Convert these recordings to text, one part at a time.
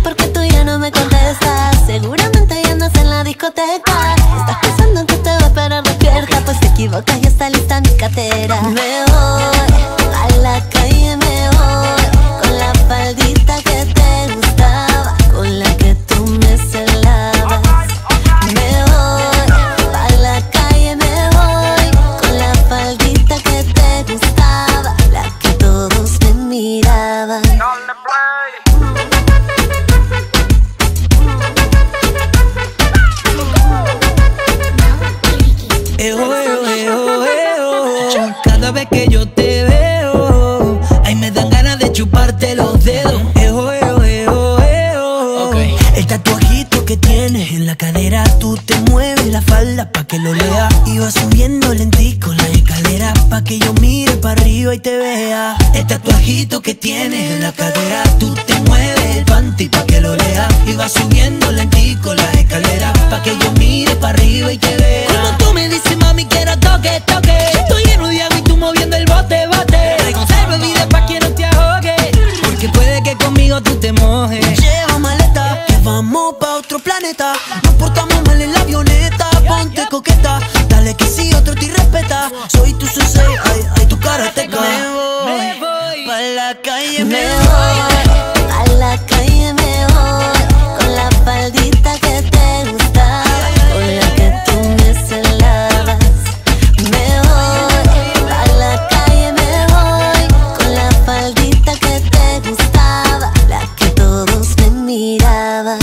porque tú ya no me contestas. Seguramente ya andas en la discoteca. Estás pensando en que te va a esperar despierta. Pues te equivocas, ya está lista mi cartera. Me voy a la calle, me voy con la faldita que te gustaba, con la que tú me celabas. Me voy a la calle, me voy con la faldita que te gustaba, la que todos me miraban. Cada vez que yo te veo, ay, me dan ganas de chuparte los dedos. Okay. El tatuajito que tienes en la cadera, tú te mueves la falda pa' que lo lea. Y vas subiendo lentico la escalera pa' que yo mire pa' arriba y te vea. El tatuajito que tienes en la cadera, tú te mueves el panty pa' que lo lea. Y vas subiendo lentico la escalera pa' que yo mire pa' arriba y te vea. Cuando tú me dices, mami, quiero toque, toque, estoy lleno de agua y tú moviendo el bote, bote. Reconserva bebida pa' que no te ahogue, porque puede que conmigo tú te mojes. Lleva maleta, que vamos pa' otro planeta. Nos portamos mal en la avioneta. Ponte coqueta, dale que si otro te respeta. Soy tu sensei, ay, ay, tu karateca. Me voy pa' la calle, me voy a la calle, me voy con la faldita que te gustaba, con la que tú me celabas. Me voy a la calle, me voy con la faldita que te gustaba, la que todos me miraban.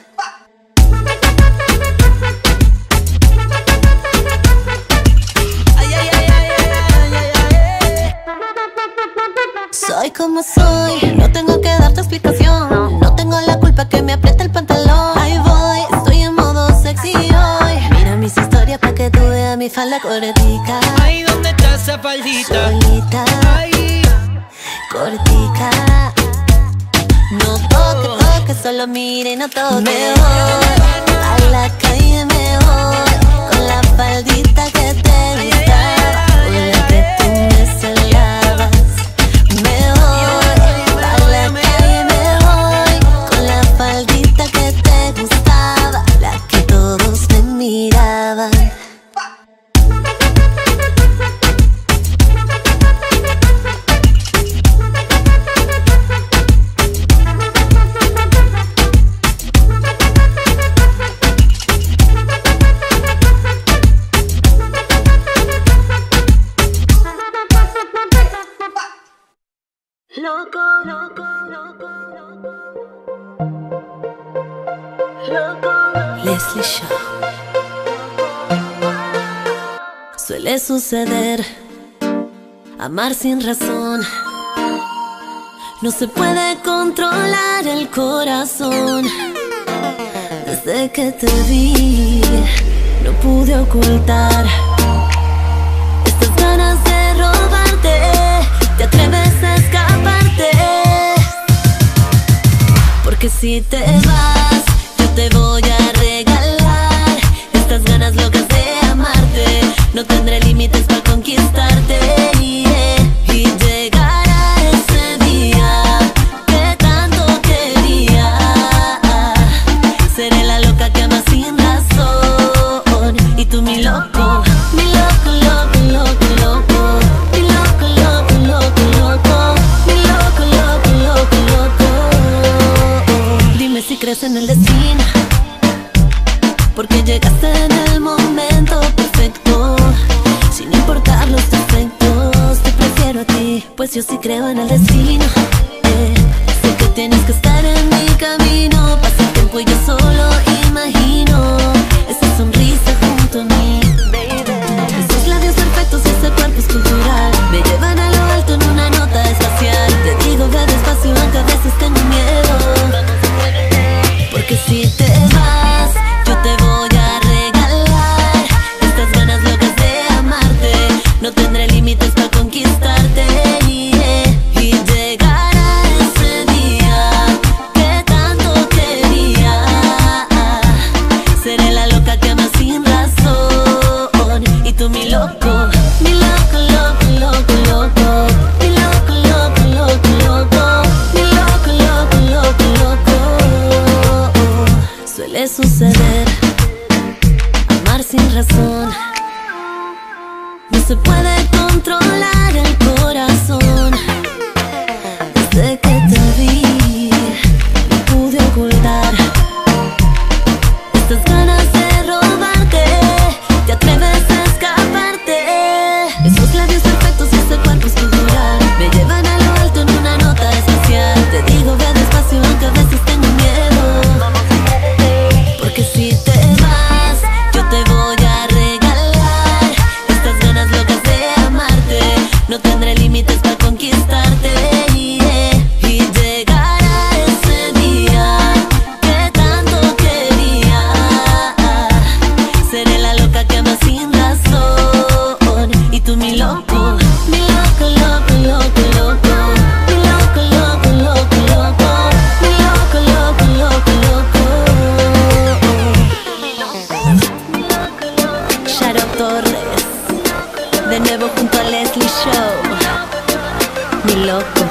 Soy como soy, no tengo que darte explicación. No tengo la culpa que me aprieta el pantalón. Ahí voy, estoy en modo sexy hoy. Mira mis historias pa' que tú veas mi falda cortica. Ay, ¿dónde está esa faldita? Solita, Ay, cortica. No toque, toque, solo mire y no toque. Me voy a la calle, me voy con la faldita que te gustaba, con la que tú me celabas. Me voy a la calle, me voy con la faldita que te gustaba, la que todos me miraban. Loco, loco, loco, loco. Leslie Shaw. Suele suceder, amar sin razón. No se puede controlar el corazón. Desde que te vi, no pude ocultar estas ganas de robarte. Te atreves a escaparte, porque si te vas, yo te voy a regalar estas ganas locas de amarte. No tendré límites para conquistarte, yeah. Y llegará ese día que tanto quería. Seré la loca que ama sin razón, y tú mi loco, mi loco, loco, loco, loco. Mi loco, loco, loco, loco. Mi loco, loco, loco, loco. Dime si crees en el destino, porque llegaste en el momento perfecto. Sin importar los defectos, te prefiero a ti, pues yo sí creo en el destino. Sé que tienes que estar en mi camino. Pasa el tiempo y yo solo imagino esa sonrisa junto a mí, baby. Esos labios perfectos y ese cuerpo escultural me llevan a lo alto en una nota espacial. Te digo ve despacio aunque a veces tengo miedo, porque si te vas, yo te voy a regalar estas ganas locas de amarte. No tendré límites para conquistarte, yeah. Y llegará ese día que tanto quería. Seré la loca que ama sin razón, y tú mi loco, mi loco, loco, loco, loco. Mi loco, loco, loco, loco. Mi loco, loco, loco, loco. suceder. Amar sin razón. No se puede controlar el corazón. Desde que te vi, no pude ocultar estas ganas de robarte. Te atreves a escaparte. Esos labios perfectos y ese cuerpo escultural me llevan a lo alto en una nota especial. Te digo ve despacio aunque a veces tengo miedo, porque si te vas yo te voy a regalar estas ganas locas de amarte. No tendré límites para conquistarte. Y llegará ese día que tanto quería. Seré la loca que ama sin razón. Y tú mi loco, mi loco, loco, loco, loco. Mi loco, loco, loco, loco. Mi loco, loco, loco, loco. Shadow Torres, de nuevo junto a Leslie Show. Mi loco.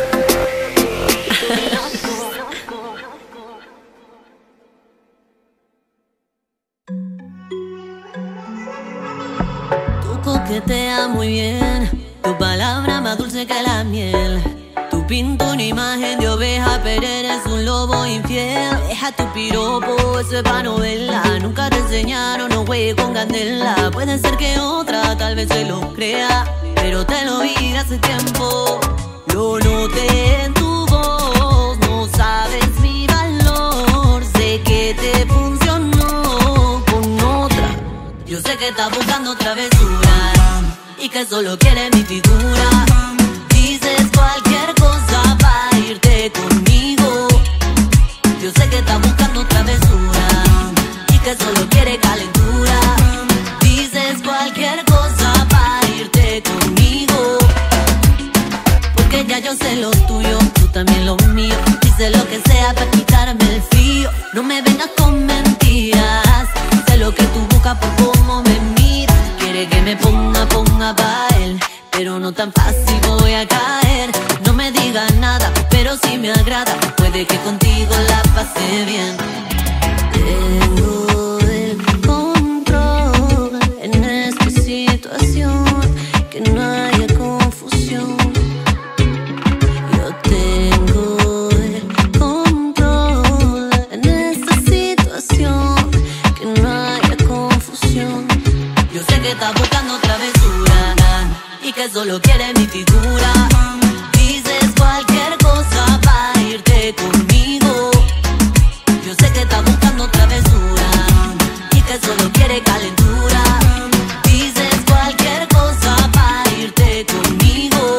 Tu coquetea muy bien, tu palabra más dulce que la miel. Tu pinta una imagen de oveja, pero eres un lobo infiel. Deja tu piropo, eso es pa' novela. Nunca te enseñaron, no juegues con candela. Puede ser que otra tal vez se lo crea, pero te lo vi hace tiempo. Lo noté en tu voz, no sabes mi valor. Sé que te funcionó con otra. Yo sé que estás buscando travesura y que solo quieres mi figura. Dices cualquier cosa para irte conmigo. Yo sé que estás buscando travesura y que solo quieres calentura. Dices cualquier cosa para irte conmigo, porque ya yo sé lo tuyo, tú también lo mío. Dice lo que sea para quitarme el frío. No me vengas con mentiras. Sé lo que tú buscas por cómo me miras. Quiere que me ponga pa' él, pero no tan fácil voy a caer. No me digas nada, pero si me agrada. Puede que contigo la pase bien. Tengo el control en esta situación, que no haya confusión. Yo tengo el control en esta situación, que no haya confusión. Yo sé que estás buscando travesura y que solo quieres mi figura. Dices cualquier cosa para irte conmigo. Yo sé que estás buscando travesura y que solo quieres calentura. Dices cualquier cosa para irte conmigo.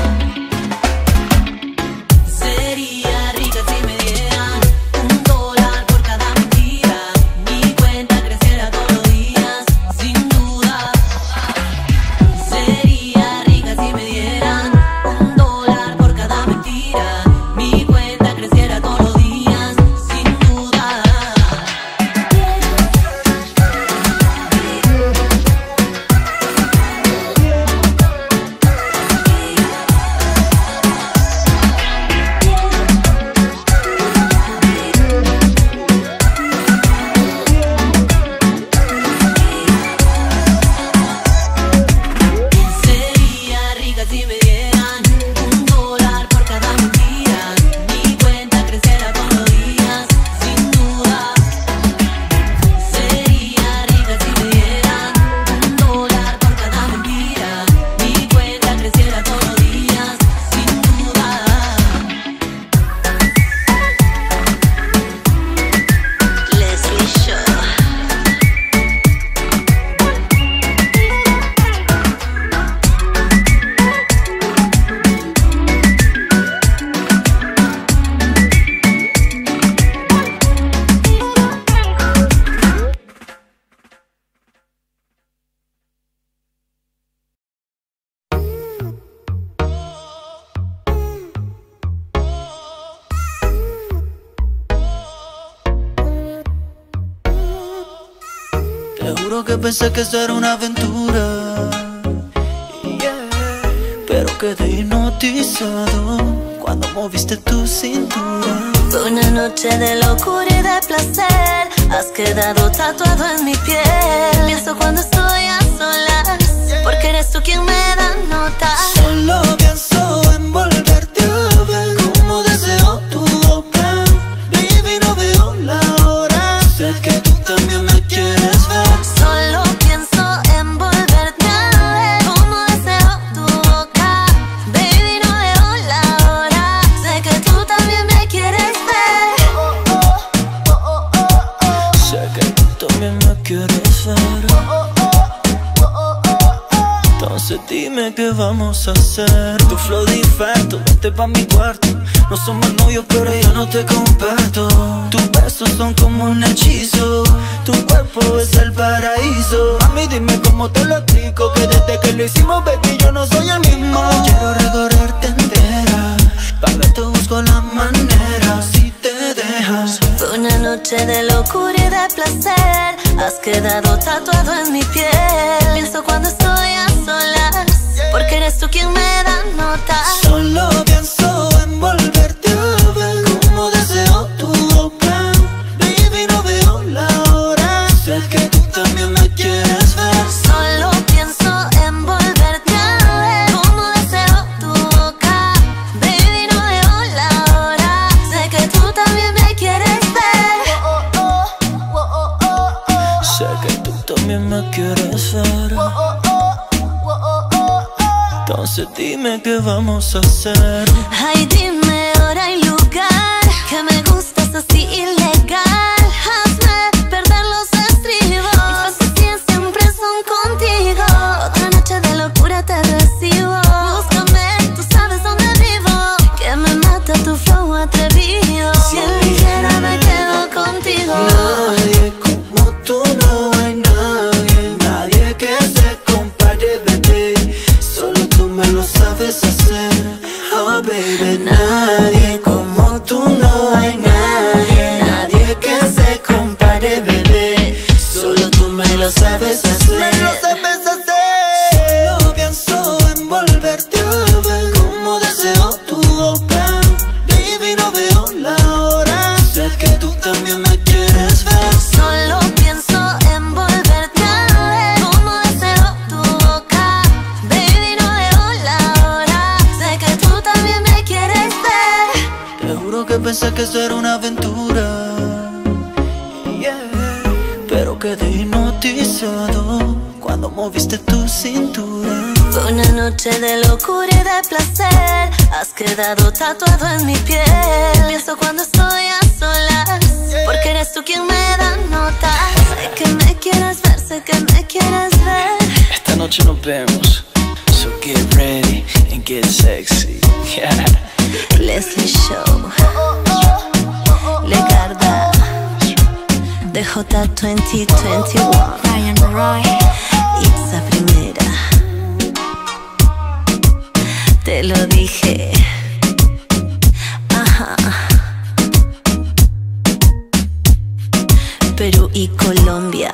Sería rica si me dieran $1 por cada mentira. Mi cuenta creciera todos los días, sin duda. Sería rica si me dieran $1 por cada mentira. Mi cuenta creciera todos los días, sin duda. Sería rica si me dieran $1 por cada mentira. Mi cuenta creciera todos los días, sin duda. Sería rica si me dieran $1 por cada mentira. Mi cuenta creciera todos los días, sin duda. Leslie Show. Te juro que pensé que esto era una aventura, yeah. Pero quedé hipnotizado cuando moviste tu cintura. Fue una noche de locura y de placer. Has quedado tatuado en mi piel. Pienso cuando estoy a solas, porque eres tú quien me da nota. Solo pienso en volverte a ver. Como deseo tu boca. Baby, no veo la hora. Sé que tú también me quieres ver. Solo pienso en volverte a ver. Como deseo tu boca. Baby, no veo la hora. Sé que tú también me quieres ver. Sé que tú también me quieres ver. Entonces dime qué vamos a hacer. Tu flow diferente, vete pa' mi cuarto. No somos novios pero yo no te comparto. Tus besos son como un hechizo. Tu cuerpo es el paraíso. Mami, dime cómo te lo explico. Que desde que lo hicimos, baby, yo no soy el mismo. Quiero recorrerte entera. Pa' verte busco la manera. Si te dejas. Fue una noche de locura y de placer. Has quedado tatuado en mi piel. Pienso cuando estoy a solas, porque eres tú quien me da nota. Solo pienso en volverte a ver. Como deseo tu boca. Baby, no veo la hora. Sé que tú también me quieres ver. Solo pienso en volverte a ver. Como deseo tu boca. Baby, no veo la hora. Sé que tú también me quieres ver. Sé que tú también me quieres ver. Entonces dime qué vamos a hacer. Ay, dime hora y lugar, que me gustas así ilegal. Hazme perder los estribos. Mis fantasías siempre son contigo. Otra noche de locura te recibo. Búscame, tú sabes dónde vivo. Que me mata tu flow atrevido. Si eligiera me quedo contigo. Nadie como tú, no hay nadie. Nadie que se compare, bebé. Solo tú me lo sabes hacer. Oh baby, nadie como tú, no hay nadie. Nadie que se compare, bebé. Solo tú me lo sabes hacer. Me lo sabes hacer. Solo pienso en volverte a ver. Como deseo tu boca. Baby, no veo la hora. Sé que tú también me quieres ver. Solo pienso en volverte a ver. Como deseo tu boca. Baby, no veo la hora. Sé que tú también me quieres ver. Te juro que pensé que eso era una aventura, yeah. Pero quedé hipnotizado cuando moviste tu cintura. Fue una noche de locura y de placer. Has quedado tatuado en mi piel. Pienso cuando estoy a solas, porque eres tú quien me da nota. Sé que me quieres ver, sé que me quieres ver. Esta noche nos vemos, so get ready and get sexy, yeah. Leslie Show, Legarda, DJ 2021, Ryan Roy, Itza Primera. Te lo dije. Ajá. Perú y Colombia.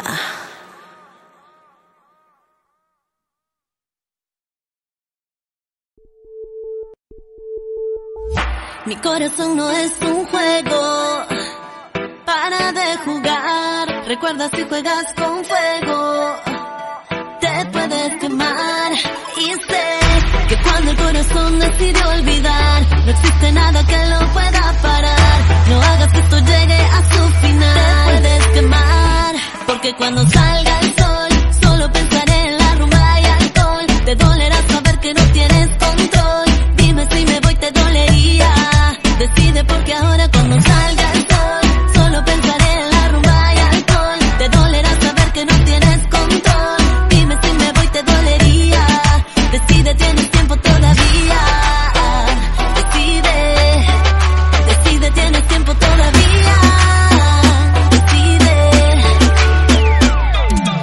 Mi corazón no es un juego. Para de jugar. Recuerda, si juegas con fuego te puedes quemar. Y sé que cuando el corazón decide olvidar, no existe nada que lo pueda parar. No hagas que esto llegue a su final. Te puedes quemar, porque cuando salga el sol solo pensaré en la rumba y alcohol. Te dolerá saber que no tienes control. Dime si me voy, te dolería. Decide, porque ahora cuando salga el sol solo pensaré en la rumba y alcohol. Te dolerá saber que no tienes control. Dime si me voy, te dolería. Decide, tienes tiempo todavía. Decide, decide, tienes tiempo todavía. Decide.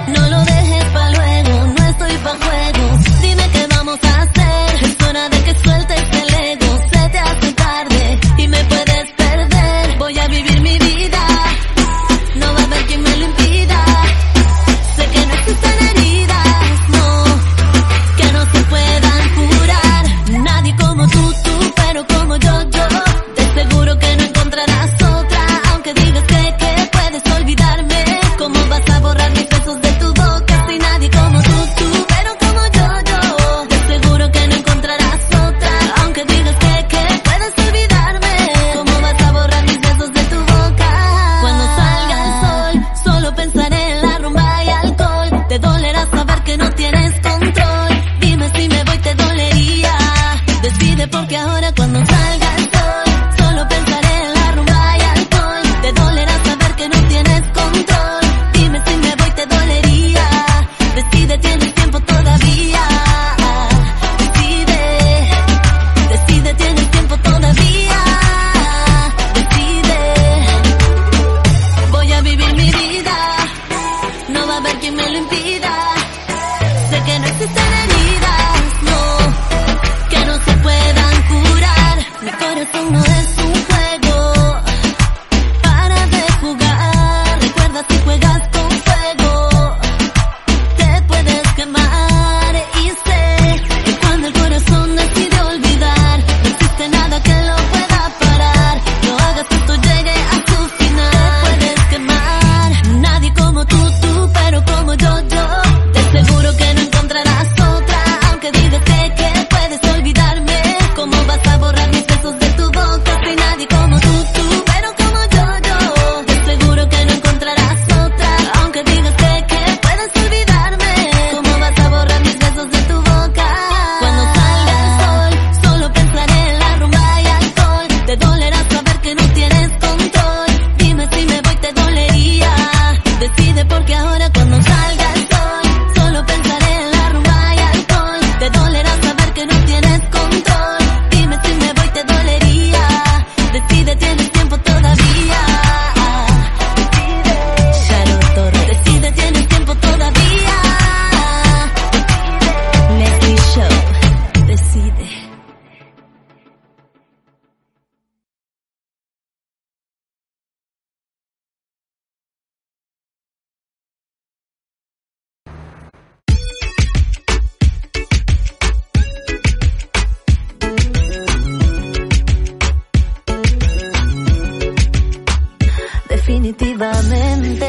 Definitivamente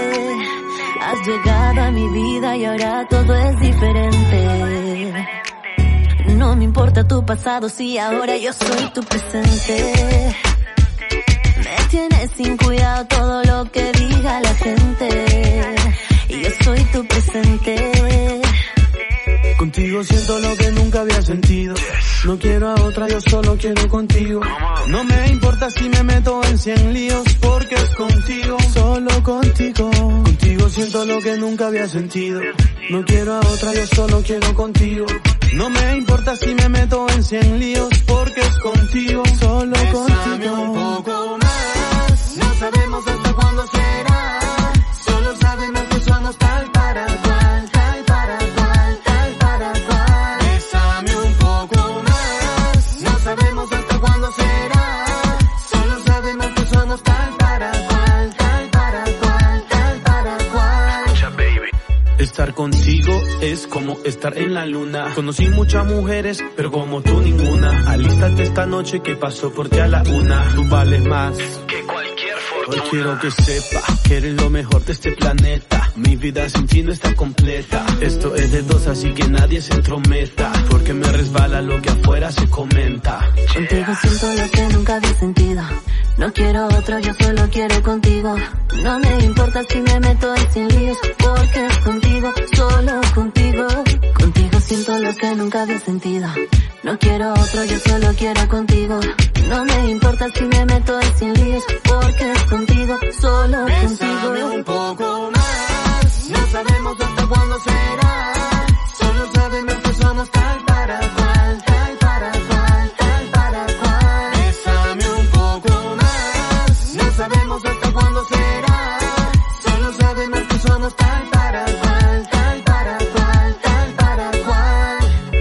has llegado a mi vida y ahora todo es diferente. No me importa tu pasado, si ahora yo soy tu presente. Me tienes sin cuidado todo lo que diga la gente, y yo soy tu presente. Contigo siento lo que nunca había sentido. No quiero a otra, yo solo quiero contigo. No me importa si me meto en 100 líos, porque es contigo, solo contigo. Contigo siento lo que nunca había sentido. No quiero a otra, yo solo quiero contigo. No me importa si me meto en 100 líos, porque es contigo, solo contigo. Un poco más, no sabemos hasta cuándo será. Solo sabemos que somos tal para cual, tal para cual, tal para cual. Bésame un poco más, no sabemos hasta cuándo será. Solo sabemos que somos tal para cual, tal para cual, tal para cual. Escucha, baby. Estar contigo es como estar en la luna. Conocí muchas mujeres, pero como tú ninguna. Alístate esta noche que pasó por ti a la 1. Tú vales más que cualquier fortuna. Hoy quiero que sepa que eres lo mejor de este planeta. Mi vida sin ti no está completa. Esto es de dos, así que nadie se entrometa, porque me resbala lo que afuera se comenta. Contigo siento lo que nunca había sentido. No quiero otro, yo solo quiero contigo. No me importa si me meto en 100 líos, porque es contigo, solo contigo. Contigo siento lo que nunca había sentido. No quiero otro, yo solo quiero contigo. No me importa si me meto en 100 líos, porque es contigo, solo contigo. Bésame un poco más, no sabemos hasta cuándo será. Solo sabemos que somos tal para cual, tal para cual, tal para cual. Bésame un poco más, no sabemos hasta cuándo será. Solo sabemos que somos tal para cual, tal para cual, tal para cual.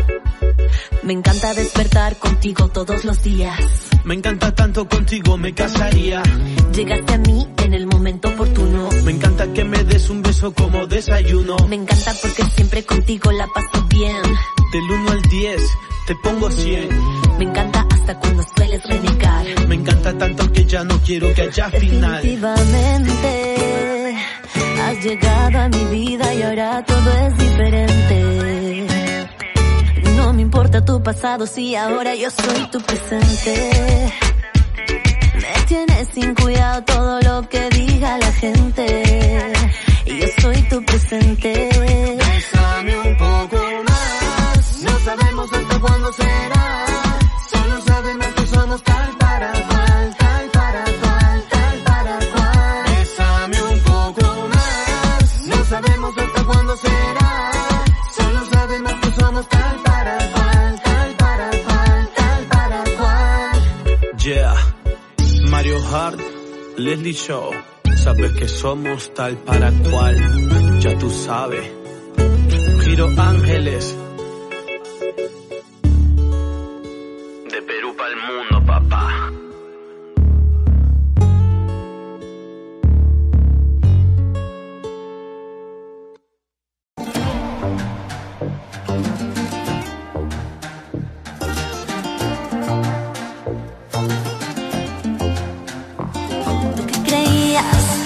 Me encanta despertar contigo todos los días. Me encanta tanto, contigo me casaría. Llegaste a mí en el momento oportuno. Me encanta que me des un beso como desayuno. Me encanta porque siempre contigo la paso bien. Del 1 al 10 te pongo 100. Me encanta hasta cuando sueles renegar. Me encanta tanto que ya no quiero que haya final. Definitivamente has llegado a mi vida y ahora todo es diferente. No me importa tu pasado, si ahora yo soy tu presente. Me tienes sin cuidado todo lo que diga la gente, y yo soy tu presente. Bésame un poco más, no sabemos hasta cuándo será. Solo sabemos que somos tal para cual, tal para cual, tal para cual. Bésame un poco más, no sabemos hasta cuándo será. Solo sabemos que somos tal para cual, tal para cual, tal para cual. Yeah, Mario Hart, Leslie Show. Sabes que somos tal para cual, ya tú sabes. Giro Ángeles. De Perú para el mundo, papá. ¿Tú qué creías?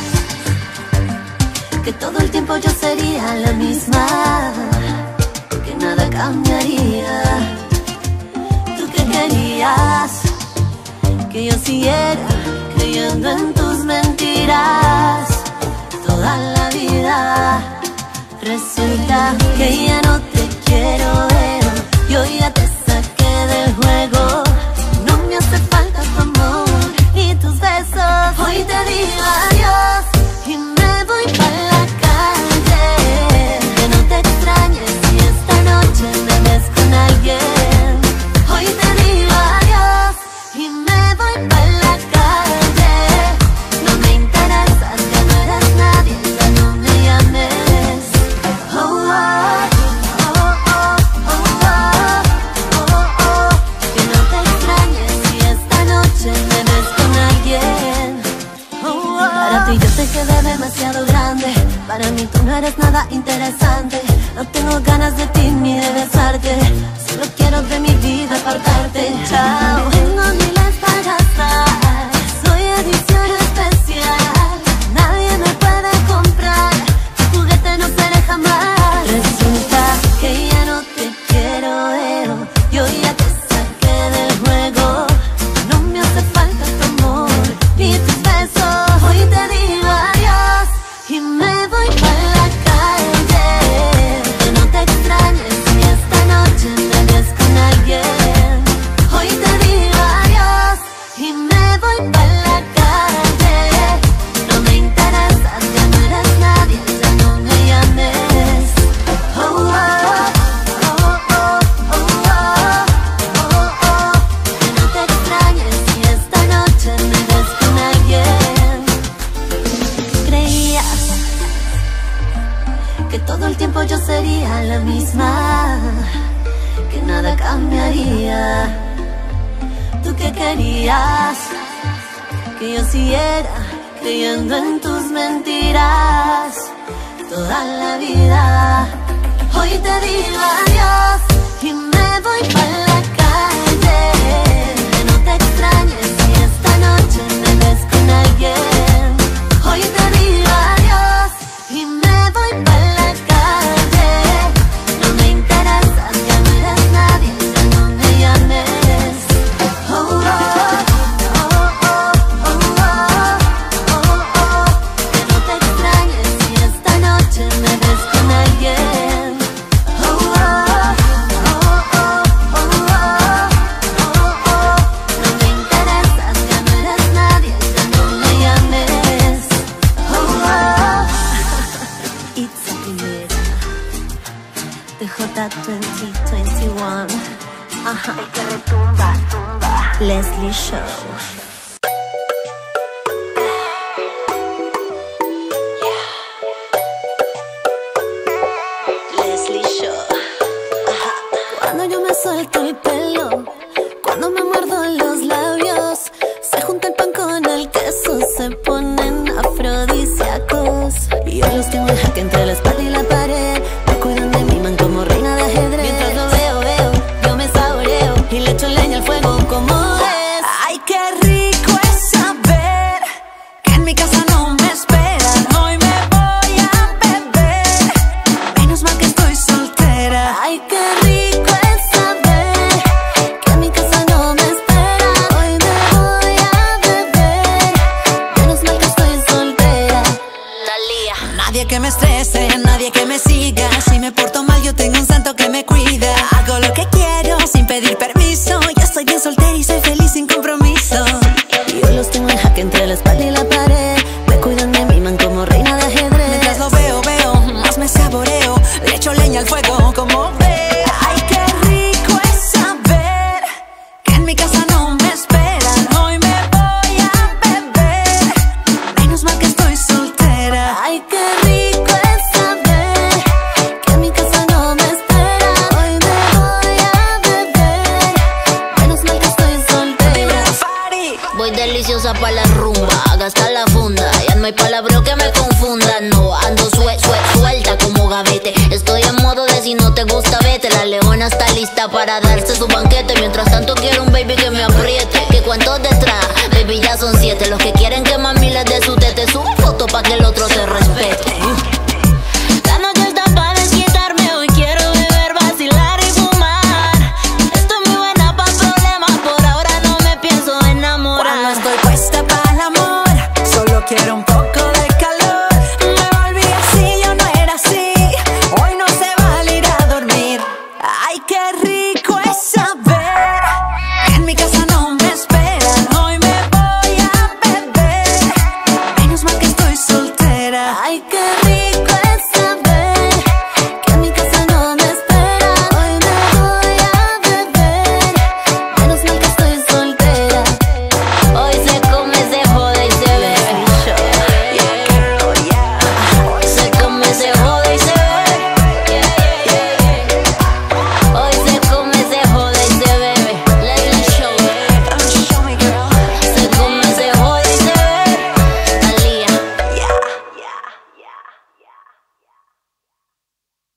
Que todo el tiempo yo sería la misma, que nada cambiaría. ¿Tú qué querías? Que yo siguiera creyendo en tus mentiras toda la vida. Resulta que ya no te quiero ver, yo ya te saqué del juego. No me hace falta tu amor ni tus besos. Hoy te digo adiós y me voy para la calle. Que no te extrañes si esta noche me ves con alguien. Hoy te digo adiós y me voy para la calle. No me interesas, ya no eres nadie, ya no me llames. Oh, oh, oh, oh, oh, oh, oh, oh. Que no te extrañes si esta noche me ves con alguien. Para ti yo te quedé demasiado grande. Para mí tú no eres nada interesante. No tengo ganas de ti ni de besarte. Solo quiero de mi vida apartarte. Chao. Tengo miles para gastar. Soy edición especial. tiempo yo sería la misma, que nada cambiaría. ¿Tú qué querías? Que yo siguiera creyendo en tus mentiras toda la vida. Hoy te digo adiós y me voy pa' la calle. Que no te extrañes si esta noche me ves con alguien. Hoy te digo adiós y me voy pa' la calle. No me interesa, ya no eres nadie, ya no me llames. Oh, oh, oh, oh, oh, oh, oh, oh. Que no te extrañes si esta noche me ves con alguien. Oh, oh, oh, oh, oh, oh, oh, oh. No me interesas, ya no eres nadie, ya no me llames. Oh, oh. It's a Primera de J2021. Ajá. El que retumba, tumba. Leslie Show. Leslie Show. Ajá. Cuando yo me suelto el pelo, cuando me muerdo los labios, se junta el pan con el queso, se ponen afrodisíacos. Y yo los tengo en jaque entre la espalda y la pared. Me cuidan de mi man como reina de ajedrez. Mientras lo veo, yo me saboreo y le echo leña al fuego como es. Ay, qué rico es saber que en mi casa no me esperan. Hoy me voy a beber, menos mal que estoy soltera. Ay, qué rico es saber que en mi casa no me espera. Hoy me voy a beber, menos mal que estoy soltera. Talía. Nadie que me estrese, nadie que me siga. Si me porto mal yo tengo un santo que me cuida. Hago lo que quiero sin pedir permiso. Yo estoy bien soltera y soy feliz sin compromiso. Y yo los tengo en jaque entre la espalda y la pared. Me cuidan de mi man como reina de ajedrez. Mientras lo veo, más me saboreo. Le echo leña al fuego como ve. Ay, qué rico es saber que en mi casa no me esperan. Hoy me voy a beber, menos mal que estoy soltera. Ay, qué rico es saber que en mi casa no me espera. Hoy me voy a beber, menos mal que estoy soltera. Voy deliciosa pa' la rumba, gasta la funda. Ya no hay palabra que me confunda. No ando suelta como gavete. Estoy en modo de si no te gusta vete. La leona está lista para dar